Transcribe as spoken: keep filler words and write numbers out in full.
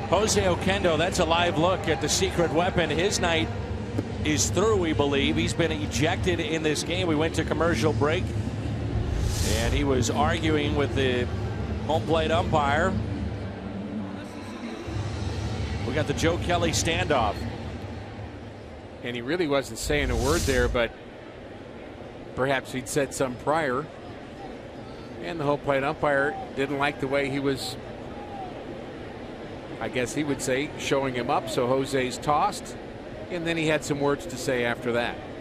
Jose Oquendo, that's a live look at the secret weapon. His night is through, we believe. He's been ejected in this game. We went to commercial break, and he was arguing with the home plate umpire. We got the Joe Kelly standoff. And he really wasn't saying a word there, but perhaps he'd said some prior. And the home plate umpire didn't like the way he was, I guess he would say, showing him up. So Jose's tossed. And then he had some words to say after that.